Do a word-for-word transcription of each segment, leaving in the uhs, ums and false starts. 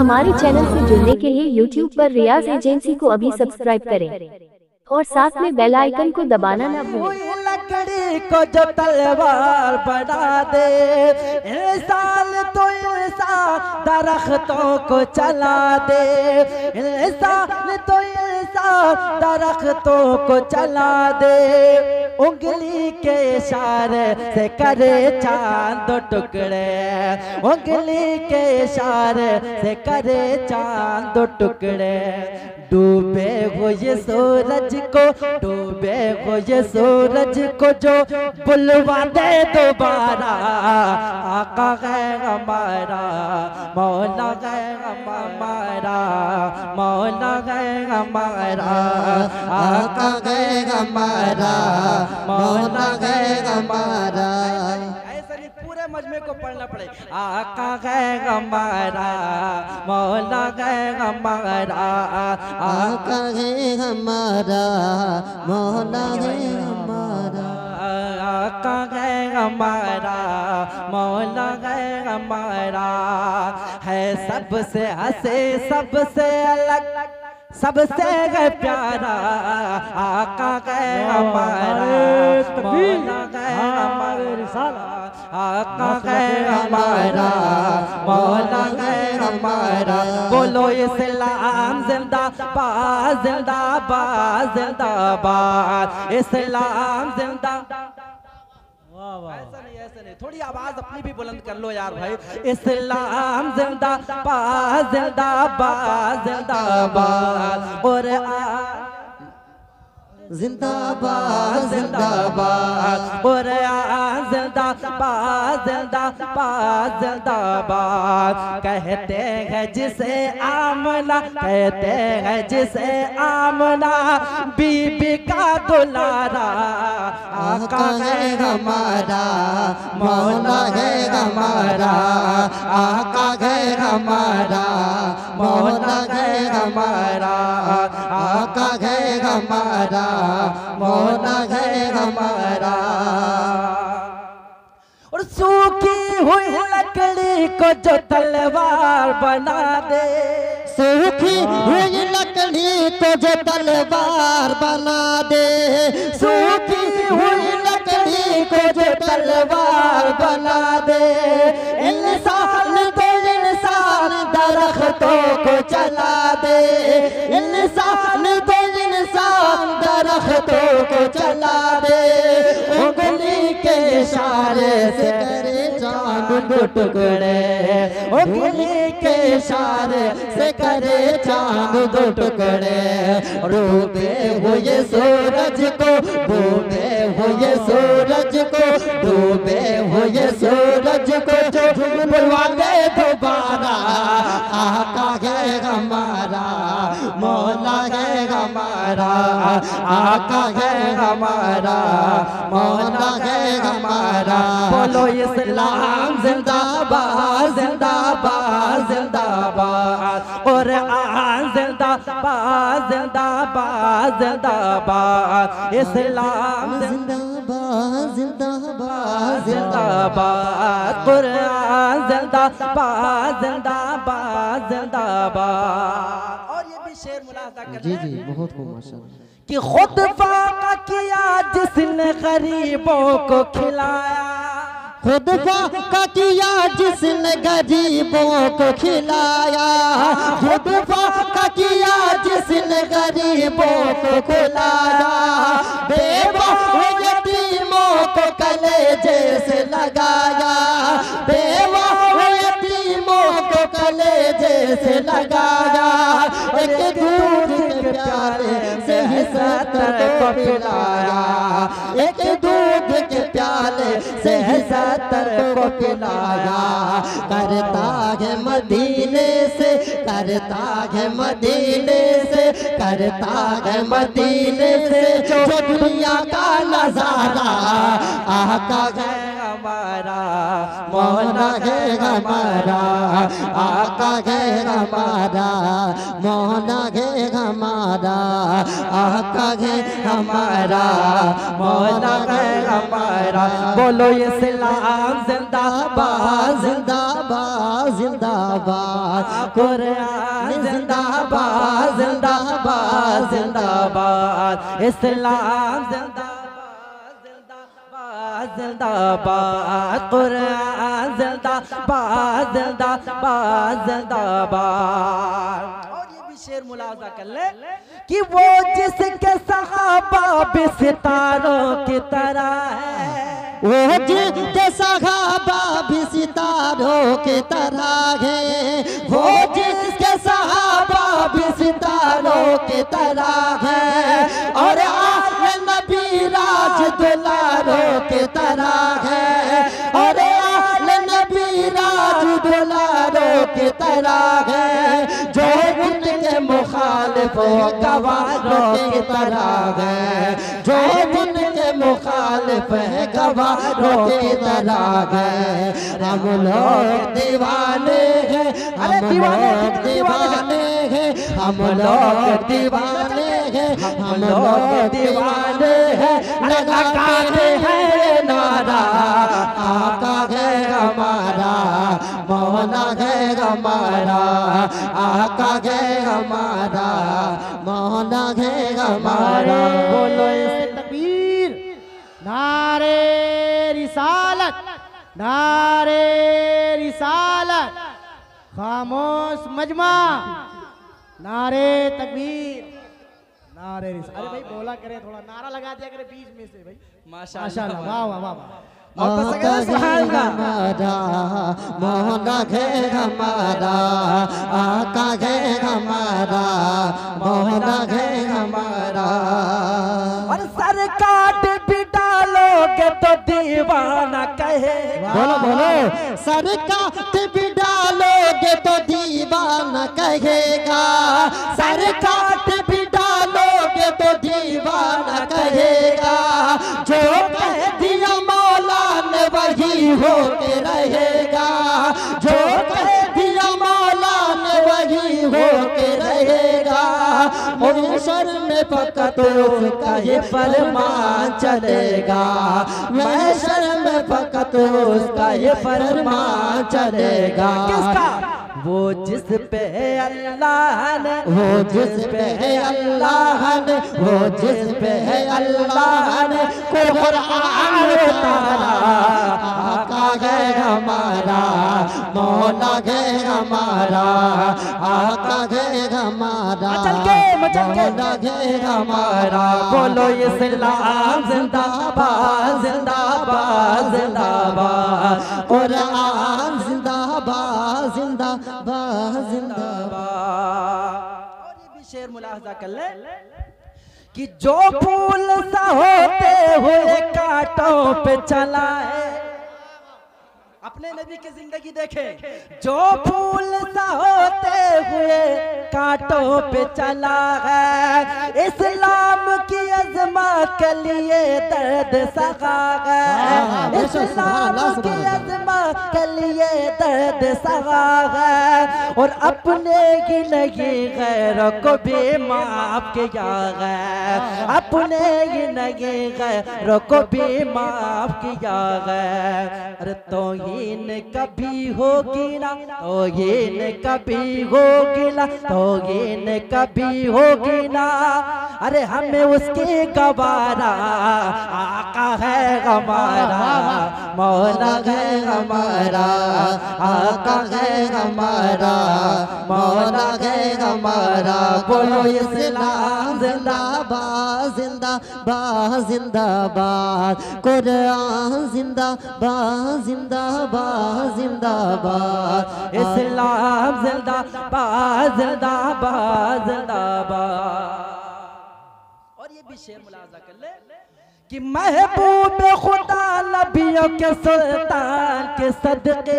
हमारे चैनल से जुड़ने के लिए यूट्यूब पर रियाज एजेंसी को अभी सब्सक्राइब करें और साथ में बेल आइकन को दबाना ना भूलें। लकड़ी को जो तलवार बना दे, इंसान तो इंसान दरख्तों को चला दे, इंसान तो इंसान दरख्तों को चला दे। उंगली के इशारे से करे चांद टुकड़े, उंगली के इशारे से करे चांद टुकड़े। डूबे हुए सूरज को, डूबे हुए सूरज को जो बुलवा दे दोबारा, आका है हमारा, मौला है हमारा, मौला है हमारा, आका है हमारा, मौला है हमारा। ऐसा नहीं पूरे मजमे को पढ़ना पड़े। आका है हमारा, मौला है हमारा, आका है हमारा, मौला है हमारा, आका है हमारा, मौला है हमारा। है सबसे हंसे सबसे अलग सबसे है प्यारा, आका है हमारा, मौला है हमारा, आका है हमारा, मौला है हमारा। बोलो इस्लाम जिंदाबाद, जिंदाबाद, जिंदाबाद, इस्लाम जिंदाबाद। ऐसा नहीं, ऐसा नहीं, थोड़ी आवाज अपनी भी बुलंद कर लो यार भाई। इस्लाम जिंदाबाद, जिंदाबाद, जिंदाबाद, और जिंदाबाद, जिंदाबाद, और जिंदाबाद, जिंदाबाद, जिंदाबाद। कहते हैं जिसे आमना, कहते हैं जिसे आमना बीबी का दुलारा, आका है हमारा, मौला है हमारा, आका है हमारा, मौला है हमारा, आका है हमारा, मौला है हमारा। और सूखी हुई लकड़ी को जो तलवार बना दे, सूखी हुई लकड़ी को जो तलवार बना दे, सूखी हुई लकड़ी को जो तलवार बना दे। इंसान तो इंसान दरख्तों को चला दे, इंसान तो इंसान दरख्तों को चला दे। उंगली के इशारे से करे चांद टुकड़े, उंगली के इशारे से करे चांद दो टुकड़े। डूबे हुए सूरज को, डूबे हुए सूरज को, डूबे हुए सूरज को जो बुलवा दे दोबारा, आका है हमारा, मौला है हमारा, आका है हमारा, मौला है हमारा। बोलो इस्लाम जिंदाबाद, जिंदाबाद, जिंदाबाद, और आन जिंदाबाद, जिंदाबाद, जिंदाबाद, इस्लाम जिंदाबाद, जिंदाबाद, जिंदाबाद, कुरान जिंदाबाद, जिंदाबाद, जिंदाबाद। और ये भी शेर मुलाजा करना है। जी जी, बहुत खूब माशाअल्लाह। कि खुद वाक़ा किया जिसने गरीबों को खिलाया, खुद वाक़ा किया जिसने गरीबों को खिलाया, खुद वाक़ा किया जिसने गरीबों को खिलाया। बेवा यतीमों को कलेजे से लगाया, बेवा यतीमों को कलेजे से लगाया। एक दूध के प्याले से सत्तर को पिलाया, एक दूध के प्याले से सत्तर को पिलाया। करता है मदीने से, करता है मदीने से, करता है मदीने से जो दुनिया का नजारा, आका है हमारा, मौला है हमारा, आका है हमारा, मौला है हमारा, आका है हमारा, मौला है हमारा। बोलो इस्लाम जिंदाबाद। जिंदाबाद जिंदाबाद जिंदाबाद कुरान जिंदाबाद जिंदाबाद जिंदाबाद इस्लाम जिंदाबाद जिंदाबाद जिंदाबाद कुरान जिंदाबाद जिंदाबाद जिंदाबाद। और ये भी शेर मुलाजा कर ले कि वो जिसके सहाबा भी सितारों की तरह है, वो जिसके सहाबा भी सितारों की तरह है, वो जिसके सहाबा भी सितारों की तरह है, और आले नबी राज दुलारों की तरह है, और आले नबी राज दुलारों की तरह है, जो उनके मुखालिफ गवारों की तरह है, जो उनके मुखालिफ गवारों की तरह है। हम लोग दीवाने हैं, हम लोग दीवाने हैं, हम लोग दीवाने हैं, हम लोग दीवाने हैं, लगाते हैं नारा आका है हमारा, मौला है हमारा, आका है हमारा, मौला है हमारा। बोलो तकबीर, नारे रिसालत, नारे रिसालत, खामोश मजमा, नारे तकबीर, नारे रिसालत। अरे भाई बोला करे, थोड़ा नारा लगा दिया करे बीच में से भाई। माशाल्लाह, वाह वाह वाह वाह। आका है हमारा, मौला है हमारा, आका है हमारा, मौला है हमारा। और सर काट भी डालोगे तो दीवाना कहे, बोलो बोलो, सर काट भी डालोगे तो दीवाना कहेगा, सर काट भी डालोगे तो दीवाना कहेगा, जो कह दिया मौला ने वही होके रहेगा, जो कह दिया मौला ने वही होके रहेगा। महशर में फकत उसका ये फरमान चलेगा, महशर में फकत उसका ये फरमान चलेगा। किसका? वो जिस पे अल्लाह ने, वो जिस पे अल्लाह ने, वो जिस पे अल्लाह ने कुरान उतारा, आका है हमारा, मौला है हमारा, आका है हमारा, मौला है हमारा। बोलो इस्लाम जिंदाबाद जिंदाबाद जिंदाबाद, कुरान जिंदाबाद जिंदाबाद जिंदाबाद। और ये भी शेर मुलाहजा कर ले कि जो फूल सा होते हुए कांटों पे चला है, अपने नबी की जिंदगी देखे, जो फूल सा होते हुए कांटों पे चला है, इस्लाम की अज़मत के लिए दर्द सहा है, इस्लाम की अज़मत के लिए दर्द सहा है, और अपने की नहीं गैरों को भी माफ किया है, अपने की नहीं गैरों को भी माफ किया है। अरे तो तौहीन कभी होगी ना, तौहीन कभी होगी ना, तौहीन कभी होगी ना, अरे हमें उसकी गवारा, आका है हमारा, मौला है हमारा, आका है हमारा, मौला है हमारा। बोलो इस्लाम जिंदाबाद जिंदाबाद जिंदाबाद, कुरान जिंदाबाद जिंदाबाद जिंदाबाद, इस्लाम जिंदाबाद जिंदाबाद जिंदाबाद। और ये भी शेर मुलाजा कर ले कि महबूब खुदा नबियों के सुल्तान के सदके,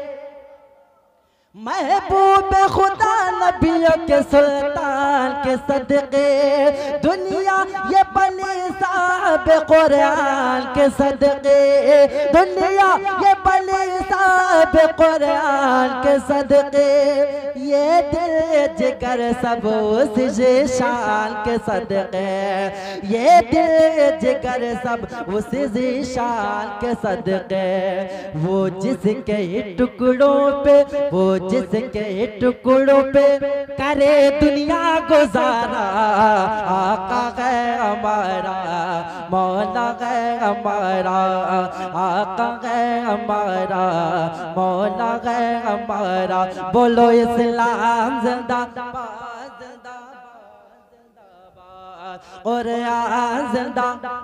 महबूब खुदा नबियों के सुल्तान के सदके, दुनिया ये बनी साहब कुरान के सदके, दुनिया ये बनी साहब कुरान के सदके, ये दिल जिगर सब उस शान के सदके, ये दिल जिगर सब उस शान के सदके। वो जिसके टुकड़ों पे, वो जिसके टुकड़ों पे करे दुनिया गुजारा, आका है हमारा, मौला है हमारा, आका है हमारा, मौला है हमारा। बोलो इस्लाम जिंदाबाद, जिंदाबाद, जिंदाबाद, और जिंदाबाद।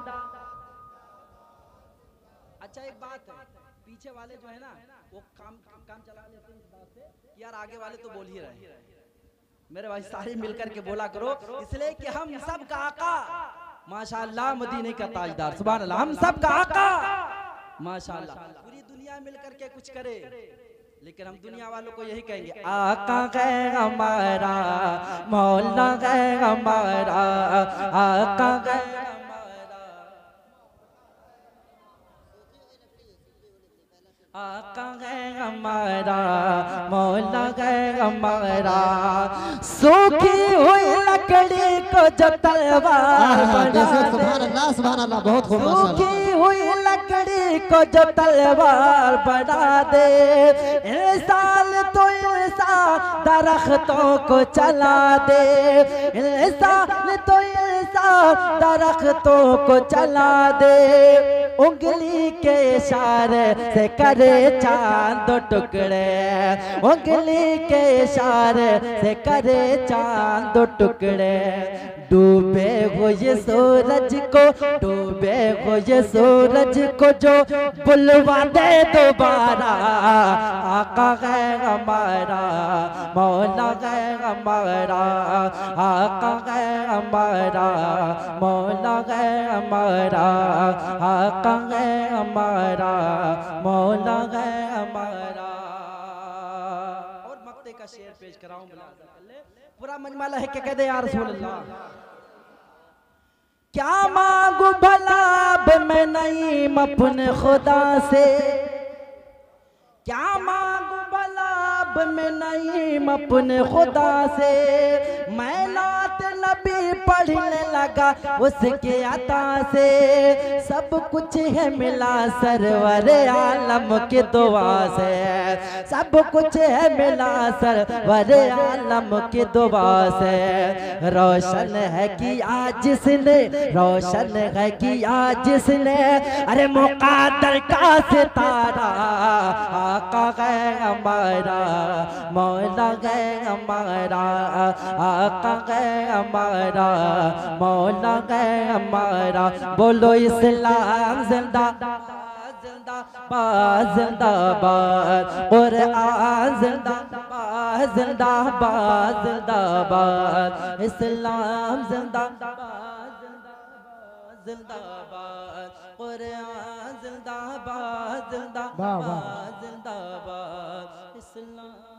अच्छा एक बात है, पीछे वाले जो है ना वो काम काम चला लेते हैं इस बात से कि यार आगे वाले तो बोल ही रहे। मेरे भाई सारे मिलकर के बोला करो, इसलिए कि हम सब का आका माशाअल्लाह, मदीने का ताजदार, सुभान अल्लाह, हम सब का आका माशाअल्लाह। पूरी दुनिया मिलकर के कुछ करे, लेकिन हम दुनिया वालों को यही कहेंगे, आका है हमारा, मौला है हमारा, आका है हमारा, आका है हमारा, मौला है हमारा। सूखी हुई लकड़ी को जो तलवार बना सुभान अल्लाह, सुभान अल्लाह, बहुत खूब माशाअल्लाह। सूखी हुई लकड़ी को जो तलवार बना दे, इंसान तो इंसान दरख्तों को चला दे, इंसान तो इंसान दरख्तों को चला दे। उंगली के इशारे से करे चांद दो टुकड़े, उंगली के इशारे से करे चांद दो टुकड़े। डूबे हुए सूरज को, डूबे हुए सूरज को जो बुलवा दे दोबारा, आका है हमारा, मौला है हमारा, आका है हमारा, मौला है हमारा, आका है हमारा, मौला है हमारा। और मक्ते का शेर पेश कराऊं, पूरा मजमाला है कि कह दे या रसूल अल्लाह। क्या मांगू भला अब मैं नईम अपने खुदा से, क्या मांगू भला अब मैं नईम अपने खुदा से। मैं नात नबी पढ़ने लगा उसके अता से, सब कुछ है मिला सरवर आलम की दुआ से, सब कुछ है मिला सरवर आलम की दुआ से। रोशन है कि आज जिसने, रोशन है कि आज जिसने, अरे मुक़द्दर का सितारा, आका है हमारा, मौला है हमारा, आका है हमारा, मौला है हमारा। बोलो इस्लाम जिंदाबाद, जिंदाबाद, जिंदाबाद, कुरान जिंदाबाद, जिंदाबाद, जिंदाबाद, इस्लाम जिंदाबाद, जिंदाबाद, जिंदाबाद, कुरान जिंदाबाद, जिंदाबाद, जिंदाबाद, इस्लाम।